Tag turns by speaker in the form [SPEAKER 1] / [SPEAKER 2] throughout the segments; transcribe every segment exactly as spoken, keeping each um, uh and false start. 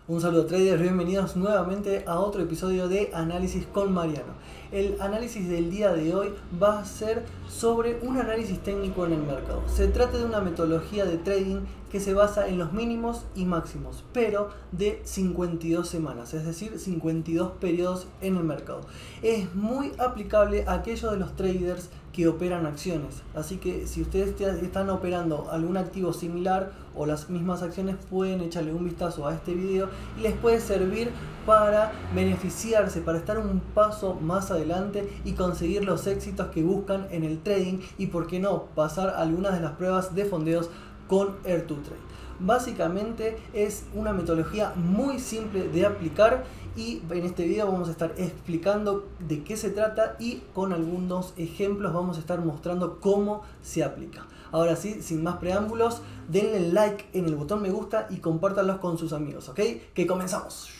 [SPEAKER 1] Un saludo traders, bienvenidos nuevamente a otro episodio de Análisis con Mariano. El análisis del día de hoy va a ser sobre un análisis técnico en el mercado. Se trata de una metodología de trading que se basa en los mínimos y máximos, pero de cincuenta y dos semanas, es decir, cincuenta y dos periodos en el mercado. Es muy aplicable a aquellos de los traders que operan acciones, así que si ustedes están operando algún activo similar o las mismas acciones, pueden echarle un vistazo a este video y les puede servir para beneficiarse, para estar un paso más adelante y conseguir los éxitos que buscan en el trading y, por qué no, pasar algunas de las pruebas de fondeos con Air to Trade. Básicamente es una metodología muy simple de aplicar y en este video vamos a estar explicando de qué se trata y con algunos ejemplos vamos a estar mostrando cómo se aplica. Ahora sí, sin más preámbulos, denle like en el botón me gusta y compártanlos con sus amigos, ¿ok? Que comenzamos.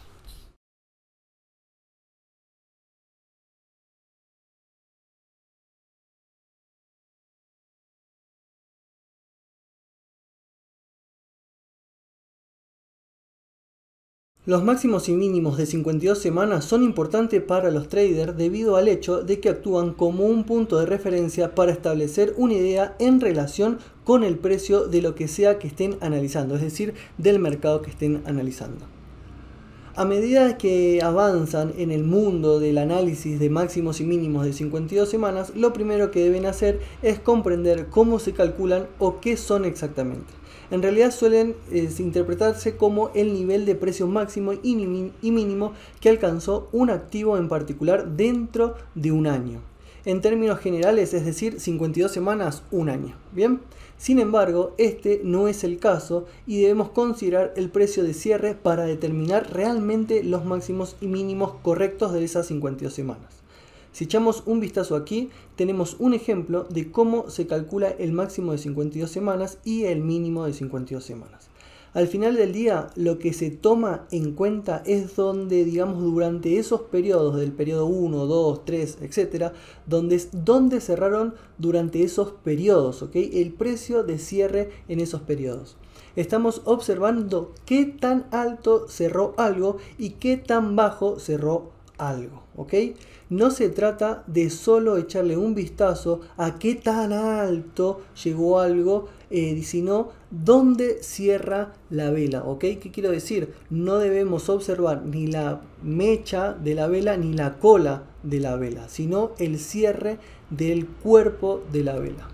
[SPEAKER 1] Los máximos y mínimos de cincuenta y dos semanas son importantes para los traders debido al hecho de que actúan como un punto de referencia para establecer una idea en relación con el precio de lo que sea que estén analizando, es decir, del mercado que estén analizando. A medida que avanzan en el mundo del análisis de máximos y mínimos de cincuenta y dos semanas, lo primero que deben hacer es comprender cómo se calculan o qué son exactamente. En realidad suelen eh, interpretarse como el nivel de precio máximo y, y mínimo que alcanzó un activo en particular dentro de un año. En términos generales, es decir, cincuenta y dos semanas, un año. ¿Bien? Sin embargo, este no es el caso y debemos considerar el precio de cierre para determinar realmente los máximos y mínimos correctos de esas cincuenta y dos semanas. Si echamos un vistazo aquí, tenemos un ejemplo de cómo se calcula el máximo de cincuenta y dos semanas y el mínimo de cincuenta y dos semanas. Al final del día, lo que se toma en cuenta es donde, digamos, durante esos periodos del periodo uno, dos, tres, etcétera, donde, donde cerraron durante esos periodos, ¿ok? El precio de cierre en esos periodos. Estamos observando qué tan alto cerró algo y qué tan bajo cerró algo, ¿ok? No se trata de solo echarle un vistazo a qué tan alto llegó algo, eh, sino dónde cierra la vela, ¿ok? ¿Qué quiero decir? No debemos observar ni la mecha de la vela ni la cola de la vela, sino el cierre del cuerpo de la vela.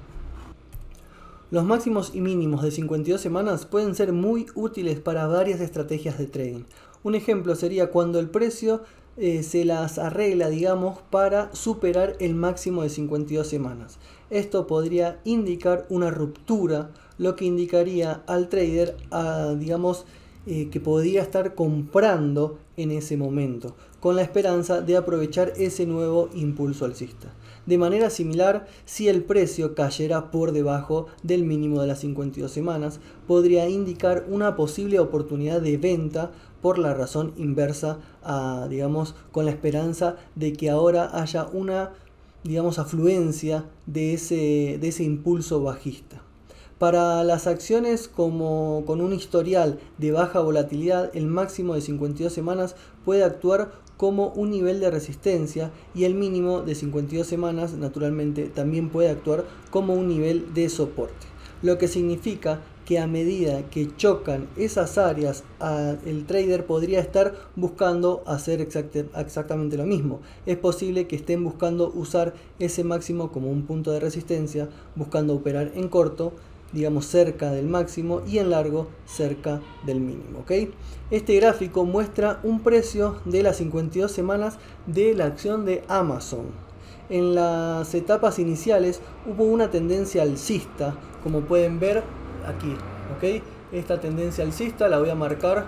[SPEAKER 1] Los máximos y mínimos de cincuenta y dos semanas pueden ser muy útiles para varias estrategias de trading. Un ejemplo sería cuando el precio Eh, se las arregla, digamos, para superar el máximo de cincuenta y dos semanas. Esto podría indicar una ruptura, lo que indicaría al trader, a, digamos, eh, que podría estar comprando en ese momento, con la esperanza de aprovechar ese nuevo impulso alcista. De manera similar, si el precio cayera por debajo del mínimo de las cincuenta y dos semanas, podría indicar una posible oportunidad de venta por la razón inversa, a, digamos, con la esperanza de que ahora haya una, digamos, afluencia de ese, de ese impulso bajista. Para las acciones como con un historial de baja volatilidad, el máximo de cincuenta y dos semanas puede actuar como un nivel de resistencia y el mínimo de cincuenta y dos semanas naturalmente también puede actuar como un nivel de soporte, lo que significa que a medida que chocan esas áreas, el trader podría estar buscando hacer exact- exactamente lo mismo. Es posible que estén buscando usar ese máximo como un punto de resistencia, buscando operar en corto, digamos cerca del máximo, y en largo cerca del mínimo, ¿ok? Este gráfico muestra un precio de las cincuenta y dos semanas de la acción de Amazon. En las etapas iniciales hubo una tendencia alcista, como pueden ver aquí, ¿ok? Esta tendencia alcista la voy a marcar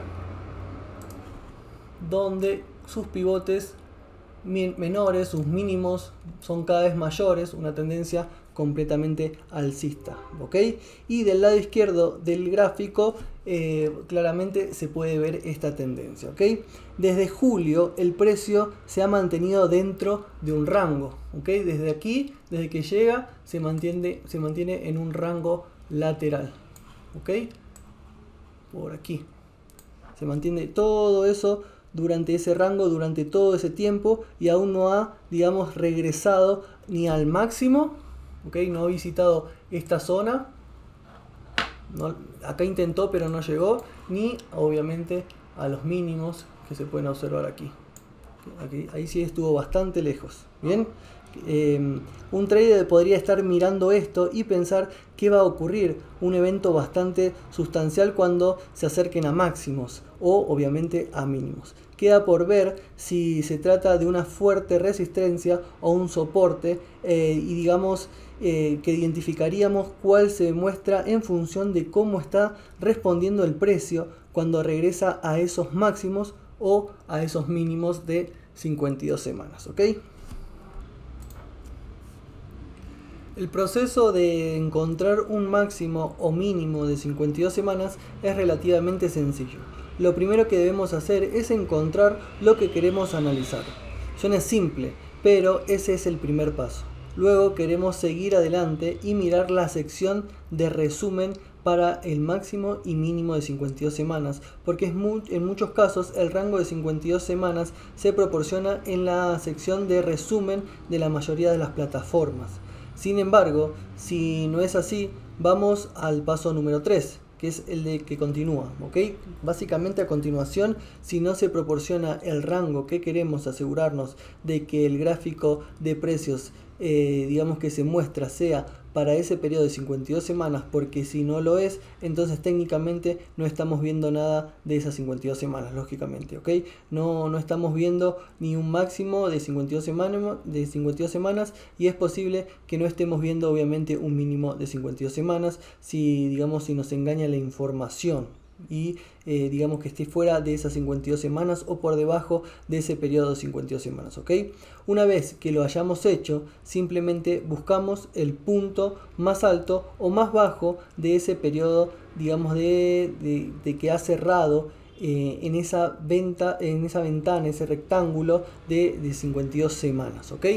[SPEAKER 1] donde sus pivotes menores, sus mínimos son cada vez mayores, una tendencia completamente alcista, ¿ok? Y del lado izquierdo del gráfico eh, claramente se puede ver esta tendencia, ¿ok? Desde julio el precio se ha mantenido dentro de un rango, ¿ok? Desde aquí, desde que llega, se mantiene, se mantiene en un rango lateral, ¿ok? Por aquí. Se mantiene todo eso durante ese rango, durante todo ese tiempo, y aún no ha, digamos, regresado ni al máximo, ¿okay? No ha visitado esta zona, no, acá intentó pero no llegó, ni obviamente a los mínimos que se pueden observar aquí. Aquí ahí sí estuvo bastante lejos. Bien, eh, un trader podría estar mirando esto y pensar que va a ocurrir un evento bastante sustancial cuando se acerquen a máximos o obviamente a mínimos. Queda por ver si se trata de una fuerte resistencia o un soporte, eh, y digamos eh, que identificaríamos cuál se muestra en función de cómo está respondiendo el precio cuando regresa a esos máximos o a esos mínimos de cincuenta y dos semanas. ¿Ok? El proceso de encontrar un máximo o mínimo de cincuenta y dos semanas es relativamente sencillo. Lo primero que debemos hacer es encontrar lo que queremos analizar. Suena simple, pero ese es el primer paso. Luego queremos seguir adelante y mirar la sección de resumen para el máximo y mínimo de cincuenta y dos semanas, porque es muy, en muchos casos el rango de cincuenta y dos semanas se proporciona en la sección de resumen de la mayoría de las plataformas. Sin embargo, si no es así, vamos al paso número tres, que es el de que continúa, ¿ok? Básicamente a continuación, si no se proporciona el rango que queremos asegurarnos de que el gráfico de precios, eh, digamos que se muestra, sea para ese periodo de cincuenta y dos semanas, porque si no lo es, entonces técnicamente no estamos viendo nada de esas cincuenta y dos semanas, lógicamente, ¿ok? No, no estamos viendo ni un máximo de cincuenta y dos semanas, de cincuenta y dos semanas, y es posible que no estemos viendo obviamente un mínimo de cincuenta y dos semanas, si digamos si nos engaña la información y eh, digamos que esté fuera de esas cincuenta y dos semanas o por debajo de ese periodo de cincuenta y dos semanas, ¿ok? Una vez que lo hayamos hecho, simplemente buscamos el punto más alto o más bajo de ese periodo, digamos, de, de, de que ha cerrado eh, en esa venta, en esa ventana, ese rectángulo de, de cincuenta y dos semanas, ¿ok?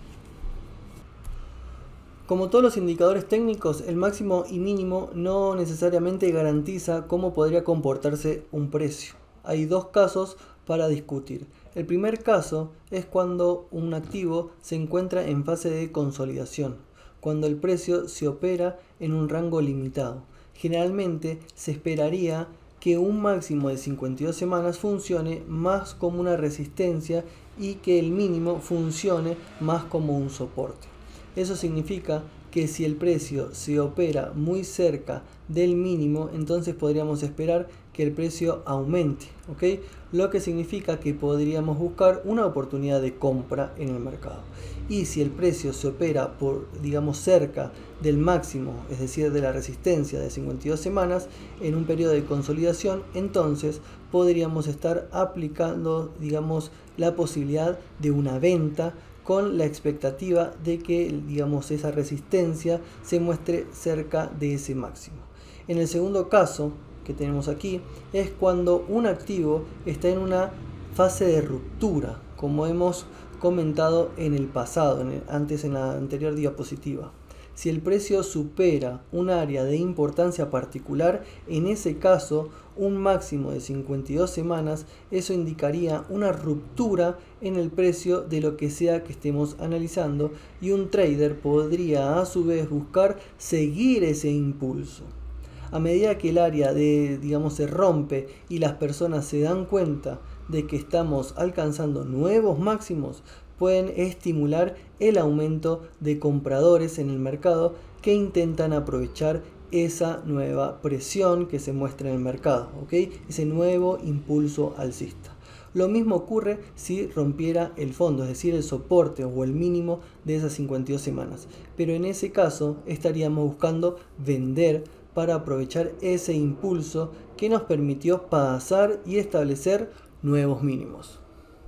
[SPEAKER 1] Como todos los indicadores técnicos, el máximo y mínimo no necesariamente garantiza cómo podría comportarse un precio. Hay dos casos para discutir. El primer caso es cuando un activo se encuentra en fase de consolidación, cuando el precio se opera en un rango limitado. Generalmente se esperaría que un máximo de cincuenta y dos semanas funcione más como una resistencia y que el mínimo funcione más como un soporte. Eso significa que si el precio se opera muy cerca del mínimo, entonces podríamos esperar que el precio aumente, ¿ok? Lo que significa que podríamos buscar una oportunidad de compra en el mercado. Y si el precio se opera por, digamos, cerca del máximo, es decir, de la resistencia de cincuenta y dos semanas, en un periodo de consolidación, entonces podríamos estar aplicando, digamos, la posibilidad de una venta con la expectativa de que, digamos, esa resistencia se muestre cerca de ese máximo. En el segundo caso que tenemos aquí es cuando un activo está en una fase de ruptura, como hemos comentado en el pasado, en el, antes en la anterior diapositiva. Si el precio supera un área de importancia particular, en ese caso un máximo de cincuenta y dos semanas, eso indicaría una ruptura en el precio de lo que sea que estemos analizando, y un trader podría a su vez buscar seguir ese impulso. A medida que el área de, digamos, se rompe y las personas se dan cuenta de que estamos alcanzando nuevos máximos, pueden estimular el aumento de compradores en el mercado que intentan aprovechar esa nueva presión que se muestra en el mercado, ¿ok? Ese nuevo impulso alcista. Lo mismo ocurre si rompiera el fondo, es decir, el soporte o el mínimo de esas cincuenta y dos semanas. Pero en ese caso estaríamos buscando vender para aprovechar ese impulso que nos permitió pasar y establecer nuevos mínimos.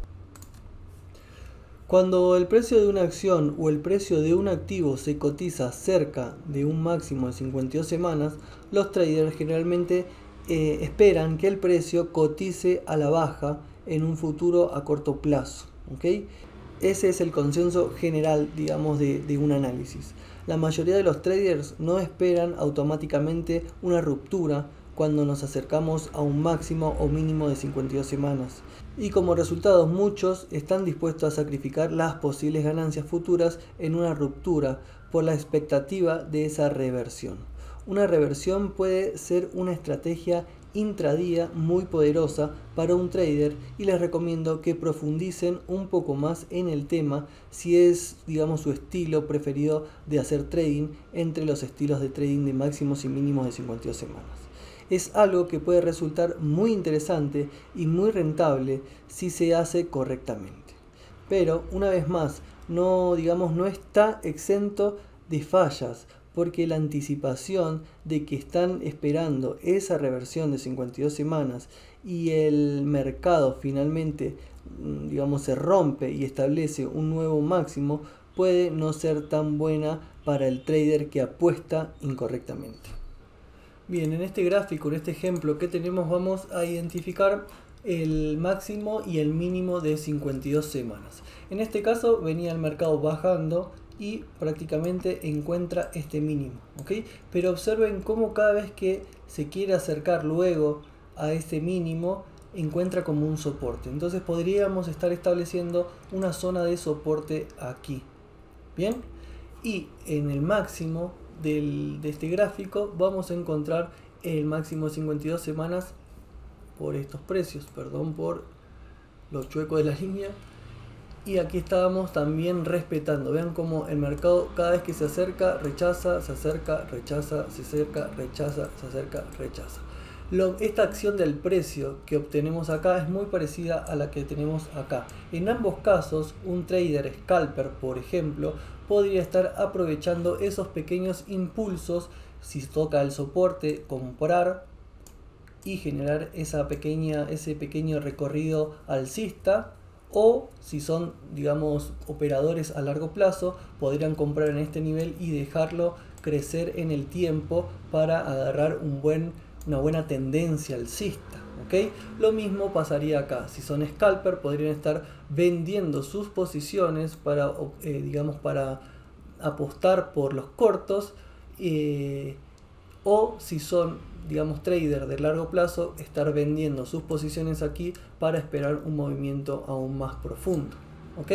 [SPEAKER 1] Cuando el precio de una acción o el precio de un activo se cotiza cerca de un máximo de cincuenta y dos semanas, los traders generalmente eh, esperan que el precio cotice a la baja en un futuro a corto plazo, ¿okay? Ese es el consenso general, digamos, de, de un análisis. La mayoría de los traders no esperan automáticamente una ruptura cuando nos acercamos a un máximo o mínimo de cincuenta y dos semanas. Y como resultado, muchos están dispuestos a sacrificar las posibles ganancias futuras en una ruptura por la expectativa de esa reversión. Una reversión puede ser una estrategia intradía muy poderosa para un trader y les recomiendo que profundicen un poco más en el tema si es, digamos, su estilo preferido de hacer trading entre los estilos de trading de máximos y mínimos de cincuenta y dos semanas. Es algo que puede resultar muy interesante y muy rentable si se hace correctamente. Pero una vez más, no, digamos, no está exento de fallas, porque la anticipación de que están esperando esa reversión de cincuenta y dos semanas y el mercado finalmente, digamos, se rompe y establece un nuevo máximo puede no ser tan buena para el trader que apuesta incorrectamente. Bien, en este gráfico, en este ejemplo que tenemos, vamos a identificar el máximo y el mínimo de cincuenta y dos semanas. En este caso venía el mercado bajando y prácticamente encuentra este mínimo, ¿ok? Pero observen cómo cada vez que se quiere acercar luego a este mínimo encuentra como un soporte. Entonces podríamos estar estableciendo una zona de soporte aquí, ¿bien? Y en el máximo del, de este gráfico vamos a encontrar el máximo de cincuenta y dos semanas por estos precios, perdón por los chuecos de la línea. Y aquí estábamos también respetando. Vean cómo el mercado cada vez que se acerca, rechaza, se acerca, rechaza, se acerca, rechaza, se acerca, rechaza. Lo, esta acción del precio que obtenemos acá es muy parecida a la que tenemos acá. En ambos casos, un trader scalper, por ejemplo, podría estar aprovechando esos pequeños impulsos si toca el soporte, comprar y generar esa pequeña, ese pequeño recorrido alcista. O si son, digamos, operadores a largo plazo, podrían comprar en este nivel y dejarlo crecer en el tiempo para agarrar un buen, una buena tendencia alcista, ¿ok? Lo mismo pasaría acá. Si son scalper, podrían estar vendiendo sus posiciones para, eh, digamos, para apostar por los cortos. Eh, o si son, digamos, trader de largo plazo, estar vendiendo sus posiciones aquí para esperar un movimiento aún más profundo, ¿ok?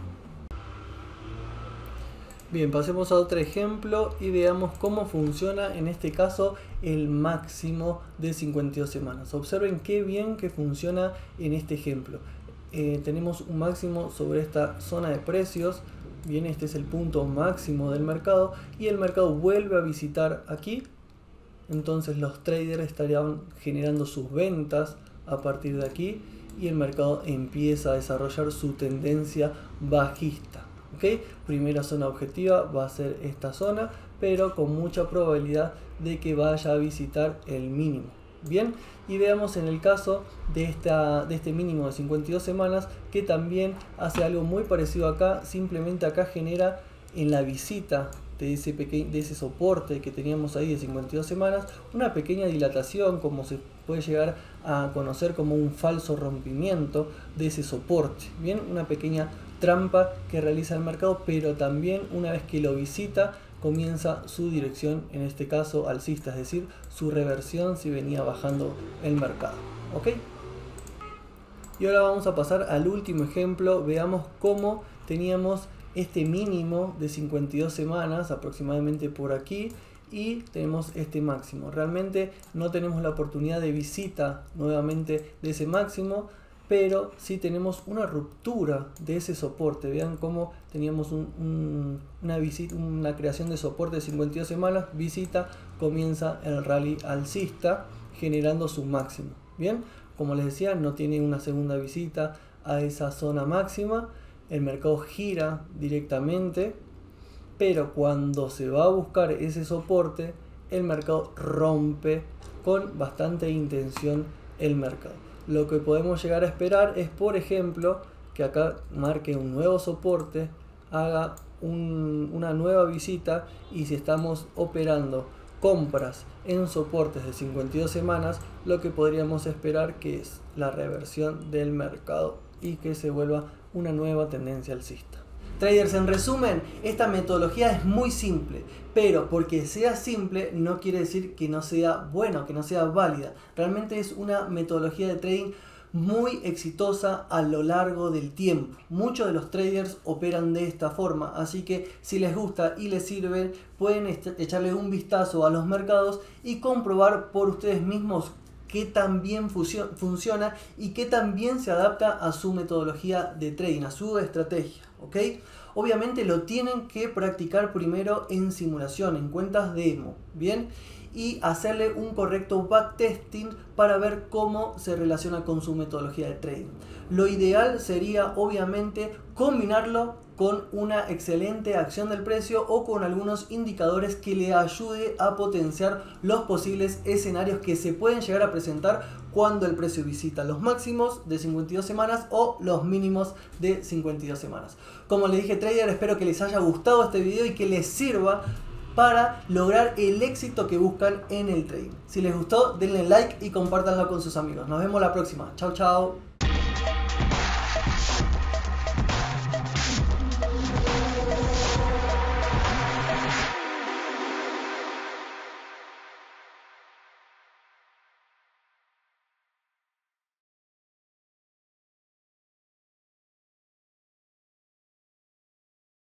[SPEAKER 1] Bien, pasemos a otro ejemplo y veamos cómo funciona en este caso el máximo de cincuenta y dos semanas. Observen qué bien que funciona en este ejemplo. Eh, tenemos un máximo sobre esta zona de precios. Bien, este es el punto máximo del mercado y el mercado vuelve a visitar aquí. Entonces los traders estarían generando sus ventas a partir de aquí y el mercado empieza a desarrollar su tendencia bajista, ¿ok? Primera zona objetiva va a ser esta zona, pero con mucha probabilidad de que vaya a visitar el mínimo. Bien, y veamos en el caso de, esta, de este mínimo de cincuenta y dos semanas que también hace algo muy parecido acá. Simplemente acá genera en la visita de ese, pequeño, de ese soporte que teníamos ahí de cincuenta y dos semanas una pequeña dilatación, como se puede llegar a conocer como un falso rompimiento de ese soporte. Bien, una pequeña trampa que realiza el mercado, pero también una vez que lo visita comienza su dirección, en este caso alcista, es decir, su reversión si venía bajando el mercado, ¿ok? Y ahora vamos a pasar al último ejemplo. Veamos cómo teníamos este mínimo de cincuenta y dos semanas aproximadamente por aquí y tenemos este máximo. Realmente no tenemos la oportunidad de visita nuevamente de ese máximo, pero sí tenemos una ruptura de ese soporte. Vean cómo teníamos un, un, una, visita, una creación de soporte de cincuenta y dos semanas, visita, comienza el rally alcista generando su máximo. Bien, como les decía, no tiene una segunda visita a esa zona máxima. El mercado gira directamente, pero cuando se va a buscar ese soporte, el mercado rompe con bastante intención el mercado. Lo que podemos llegar a esperar es, por ejemplo, que acá marque un nuevo soporte, haga un, una nueva visita, y si estamos operando compras en soportes de cincuenta y dos semanas, lo que podríamos esperar que es la reversión del mercado y que se vuelva una nueva tendencia alcista. Traders, en resumen, esta metodología es muy simple, pero porque sea simple no quiere decir que no sea buena, que no sea válida. Realmente es una metodología de trading muy exitosa a lo largo del tiempo. Muchos de los traders operan de esta forma, así que si les gusta y les sirve, pueden echarle un vistazo a los mercados y comprobar por ustedes mismos qué tan bien funciona y qué tan bien se adapta a su metodología de trading, a su estrategia, ¿ok? Obviamente lo tienen que practicar primero en simulación, en cuentas demo, ¿bien? Y hacerle un correcto backtesting para ver cómo se relaciona con su metodología de trading. Lo ideal sería obviamente combinarlo con una excelente acción del precio o con algunos indicadores que le ayude a potenciar los posibles escenarios que se pueden llegar a presentar cuando el precio visita los máximos de cincuenta y dos semanas o los mínimos de cincuenta y dos semanas. Como les dije, trader, espero que les haya gustado este video y que les sirva para lograr el éxito que buscan en el trading. Si les gustó, denle like y compártanlo con sus amigos. Nos vemos la próxima. Chao, chao.